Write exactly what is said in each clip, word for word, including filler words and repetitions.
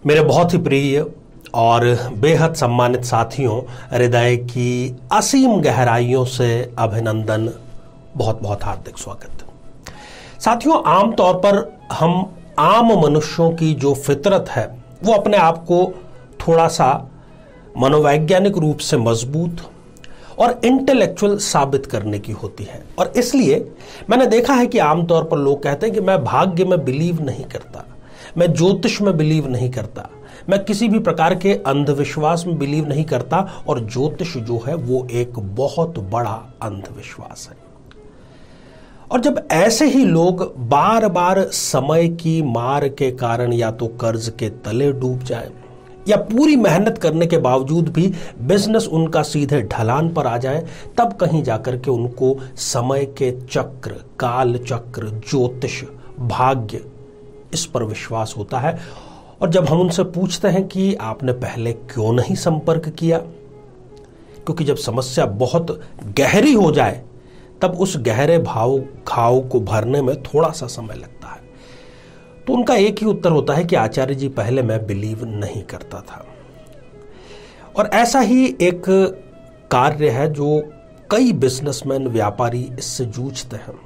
मेरे बहुत ही प्रिय और बेहद सम्मानित साथियों, हृदय की असीम गहराइयों से अभिनंदन, बहुत बहुत हार्दिक स्वागत। साथियों, आमतौर पर हम आम मनुष्यों की जो फितरत है वो अपने आप को थोड़ा सा मनोवैज्ञानिक रूप से मजबूत और इंटेलेक्चुअल साबित करने की होती है। और इसलिए मैंने देखा है कि आमतौर पर लोग कहते हैं कि मैं भाग्य में बिलीव नहीं करता, मैं ज्योतिष में बिलीव नहीं करता, मैं किसी भी प्रकार के अंधविश्वास में बिलीव नहीं करता। और ज्योतिष जो है वो एक बहुत बड़ा अंधविश्वास है। और जब ऐसे ही लोग बार बार समय की मार के कारण या तो कर्ज के तले डूब जाए या पूरी मेहनत करने के बावजूद भी बिजनेस उनका सीधे ढलान पर आ जाए, तब कहीं जाकर के उनको समय के चक्र, काल चक्र, ज्योतिष, भाग्य, इस पर विश्वास होता है। और जब हम उनसे पूछते हैं कि आपने पहले क्यों नहीं संपर्क किया, क्योंकि जब समस्या बहुत गहरी हो जाए तब उस गहरे भाव घाव को भरने में थोड़ा सा समय लगता है, तो उनका एक ही उत्तर होता है कि आचार्य जी, पहले मैं बिलीव नहीं करता था। और ऐसा ही एक कार्य है जो कई बिजनेसमैन, व्यापारी इससे जूझते हैं,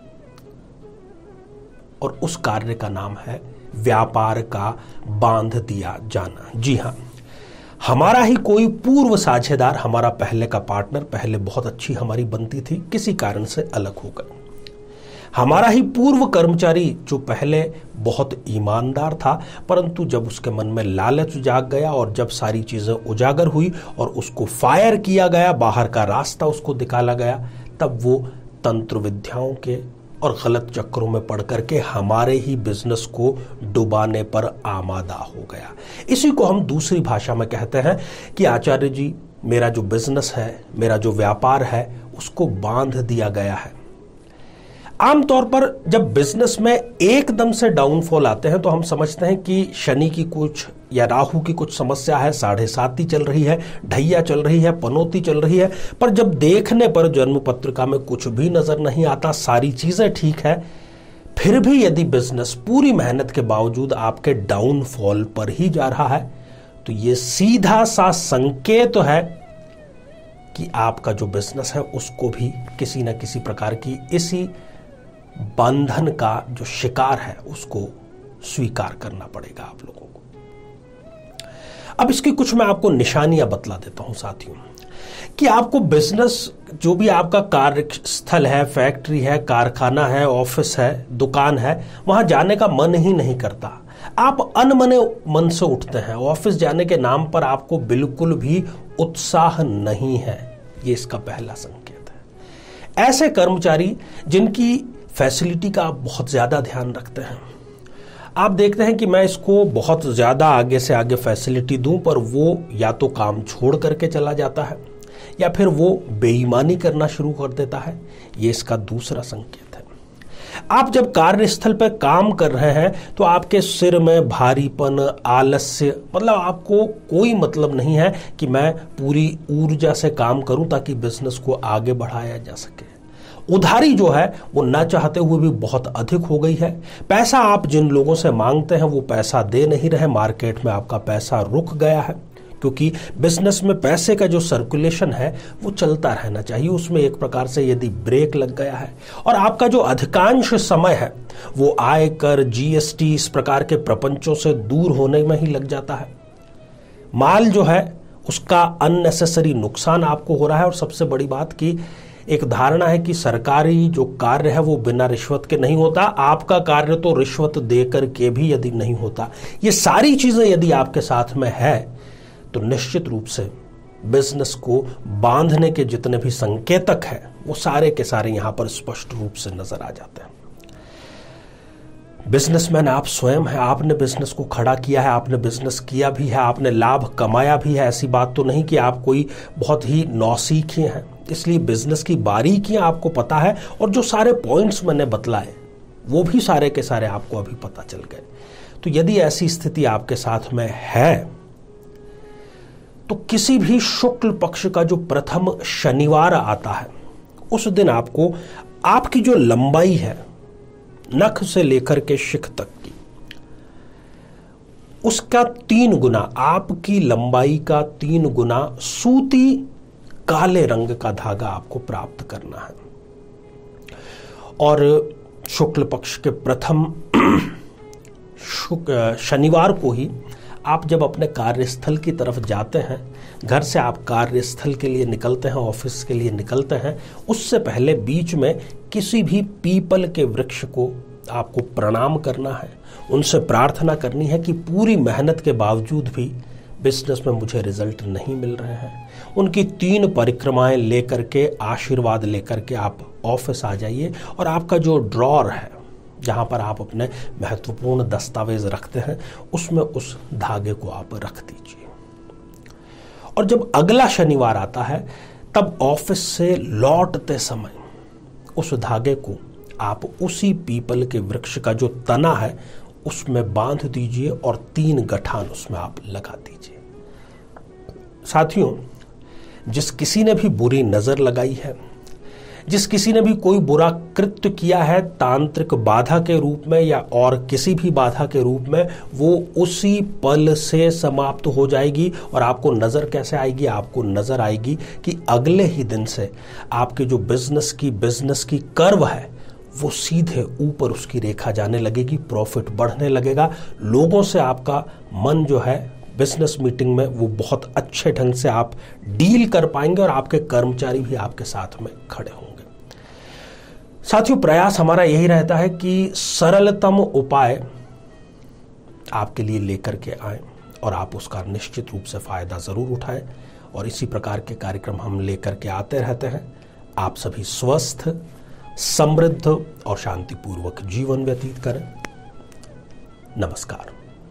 और उस कार्य का नाम है व्यापार का बांध दिया जाना। जी हां, हमारा ही कोई पूर्व साझेदार, हमारा पहले का पार्टनर, पहले बहुत अच्छी हमारी बनती थी, किसी कारण से अलग हो गए। हमारा ही पूर्व कर्मचारी जो पहले बहुत ईमानदार था, परंतु जब उसके मन में लालच जाग गया और जब सारी चीजें उजागर हुई और उसको फायर किया गया, बाहर का रास्ता उसको निकाला गया, तब वो तंत्र विद्याओं के और गलत चक्रों में पड़ करके हमारे ही बिजनेस को डुबाने पर आमादा हो गया। इसी को हम दूसरी भाषा में कहते हैं कि आचार्य जी, मेरा जो बिजनेस है, मेरा जो व्यापार है, उसको बांध दिया गया है। आमतौर पर जब बिजनेस में एकदम से डाउनफॉल आते हैं तो हम समझते हैं कि शनि की कुछ या राहु की कुछ समस्या है, साढ़े साती चल रही है, ढैया चल रही है, पनौती चल रही है। पर जब देखने पर जन्म पत्रिका में कुछ भी नजर नहीं आता, सारी चीजें ठीक है, फिर भी यदि बिजनेस पूरी मेहनत के बावजूद आपके डाउनफॉल पर ही जा रहा है, तो ये सीधा सा संकेत है कि आपका जो बिजनेस है उसको भी किसी न किसी प्रकार की इसी बंधन का जो शिकार है उसको स्वीकार करना पड़ेगा आप लोगों को। अब इसकी कुछ मैं आपको निशानियां बतला देता हूं साथियों, कि आपको बिजनेस, जो भी आपका कार्यस्थल है, फैक्ट्री है, कारखाना है, ऑफिस है, दुकान है, वहां जाने का मन ही नहीं करता। आप अनमने मन से उठते हैं। ऑफिस जाने के नाम पर आपको बिल्कुल भी उत्साह नहीं है। ये इसका पहला संकेत है। ऐसे कर्मचारी जिनकी फैसिलिटी का आप बहुत ज़्यादा ध्यान रखते हैं, आप देखते हैं कि मैं इसको बहुत ज़्यादा आगे से आगे फैसिलिटी दूं, पर वो या तो काम छोड़ करके चला जाता है या फिर वो बेईमानी करना शुरू कर देता है। ये इसका दूसरा संकेत है। आप जब कार्यस्थल पर काम कर रहे हैं तो आपके सिर में भारीपन, आलस्य, मतलब आपको कोई मतलब नहीं है कि मैं पूरी ऊर्जा से काम करूं ताकि बिजनेस को आगे बढ़ाया जा सके। उधारी जो है वो ना चाहते हुए भी बहुत अधिक हो गई है। पैसा आप जिन लोगों से मांगते हैं वो पैसा दे नहीं रहे, मार्केट में आपका पैसा रुक गया है, क्योंकि बिजनेस में पैसे का जो सर्कुलेशन है वो चलता रहना चाहिए। उसमें एक प्रकार से यदि ब्रेक लग गया है और आपका जो अधिकांश समय है वो आयकर, जीएसटी, इस प्रकार के प्रपंचों से दूर होने में ही लग जाता है, माल जो है उसका अननेसेसरी नुकसान आपको हो रहा है। और सबसे बड़ी बात की एक धारणा है कि सरकारी जो कार्य है वो बिना रिश्वत के नहीं होता। आपका कार्य तो रिश्वत देकर के भी यदि नहीं होता। ये सारी चीजें यदि आपके साथ में है तो निश्चित रूप से बिजनेस को बांधने के जितने भी संकेतक हैं वो सारे के सारे यहां पर स्पष्ट रूप से नजर आ जाते हैं। बिजनेसमैन आप स्वयं हैं, आपने बिजनेस को खड़ा किया है, आपने बिजनेस किया भी है, आपने लाभ कमाया भी है। ऐसी बात तो नहीं कि आप कोई बहुत ही नौसीखे हैं, इसलिए बिजनेस की बारीकियां आपको पता है। और जो सारे पॉइंट्स मैंने बतलाए वो भी सारे के सारे आपको अभी पता चल गए। तो यदि ऐसी स्थिति आपके साथ में है तो किसी भी शुक्ल पक्ष का जो प्रथम शनिवार आता है उस दिन आपको आपकी जो लंबाई है नख से लेकर के शिख तक की, उसका तीन गुना, आपकी लंबाई का तीन गुना सूती काले रंग का धागा आपको प्राप्त करना है। और शुक्ल पक्ष के प्रथम शनिवार को ही आप जब अपने कार्यस्थल की तरफ जाते हैं, घर से आप कार्यस्थल के लिए निकलते हैं, ऑफिस के लिए निकलते हैं, उससे पहले बीच में किसी भी पीपल के वृक्ष को आपको प्रणाम करना है, उनसे प्रार्थना करनी है कि पूरी मेहनत के बावजूद भी बिजनेस में मुझे रिजल्ट नहीं मिल रहे हैं। उनकी तीन परिक्रमाएं लेकर के, आशीर्वाद लेकर के आप ऑफिस आ जाइए और आपका जो ड्रॉर है जहां पर आप अपने महत्वपूर्ण दस्तावेज रखते हैं, उसमें उस धागे को आप रख दीजिए। और जब अगला शनिवार आता है तब ऑफिस से लौटते समय उस धागे को आप उसी पीपल के वृक्ष का जो तना है उसमें बांध दीजिए और तीन गठान उसमें आप लगा दीजिए। साथियों, जिस किसी ने भी बुरी नजर लगाई है, जिस किसी ने भी कोई बुरा कृत्य किया है तांत्रिक बाधा के रूप में या और किसी भी बाधा के रूप में, वो उसी पल से समाप्त हो जाएगी। और आपको नजर कैसे आएगी? आपको नजर आएगी कि अगले ही दिन से आपके जो बिजनेस की बिजनेस की कर्व है वो सीधे ऊपर उसकी रेखा जाने लगेगी, प्रॉफिट बढ़ने लगेगा। लोगों से आपका मन जो है बिजनेस मीटिंग में वो बहुत अच्छे ढंग से आप डील कर पाएंगे और आपके कर्मचारी भी आपके साथ में खड़े होंगे। साथियों, प्रयास हमारा यही रहता है कि सरलतम उपाय आपके लिए लेकर के आए और आप उसका निश्चित रूप से फायदा जरूर उठाएं। और इसी प्रकार के कार्यक्रम हम लेकर के आते रहते हैं। आप सभी स्वस्थ, समृद्ध और शांतिपूर्वक जीवन व्यतीत करें। नमस्कार।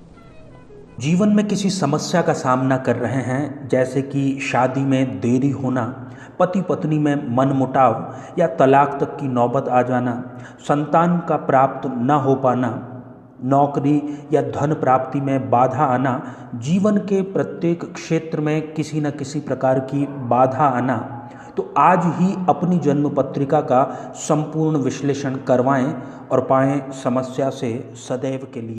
जीवन में किसी समस्या का सामना कर रहे हैं, जैसे कि शादी में देरी होना, पति पत्नी में मनमुटाव या तलाक तक की नौबत आ जाना, संतान का प्राप्त न हो पाना, नौकरी या धन प्राप्ति में बाधा आना, जीवन के प्रत्येक क्षेत्र में किसी न किसी प्रकार की बाधा आना, तो आज ही अपनी जन्म पत्रिका का संपूर्ण विश्लेषण करवाएं और पाएं समस्या से सदैव के लिए